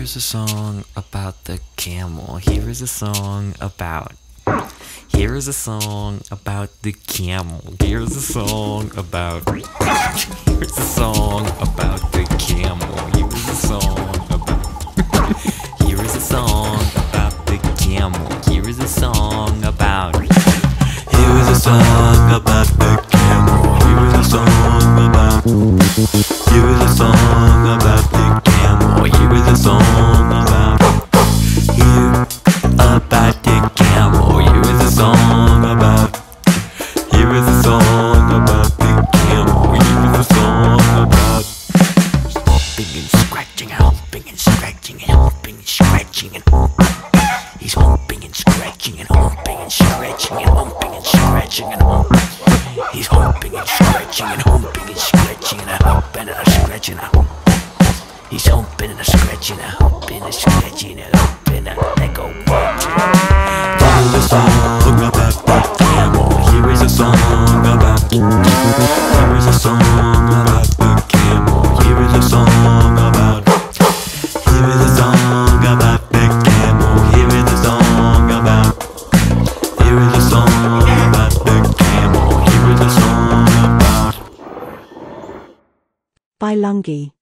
is a song about the camel. Here is a song about. Here is a song about the camel. Here is a song about. Here is a song about the camel. Here is a song about. Here is a song about the camel. Here is a song about. Here is a song about the camel. Here is a song about. Here is a song about the camel. Here is a song about. Here about the camel. Here is a song about. Here is a song about the camel. Here is a song about. Humping and scratching, humping and scratching, and humping and scratching, and he's humping and scratching, and humping and scratching, and humping and scratching, and humping. He's humping and scratching, and humping and scratching, and humping and scratching, and humping. He's humping and scratching, and humping and scratching, and humping and let go. Here is a song about the camel. Here is a song about. Here is a song about the camel. Here is a song about. Here is a song about the camel. Here is a song about. Here is a song about the camel. Here is a song about. By Lungi.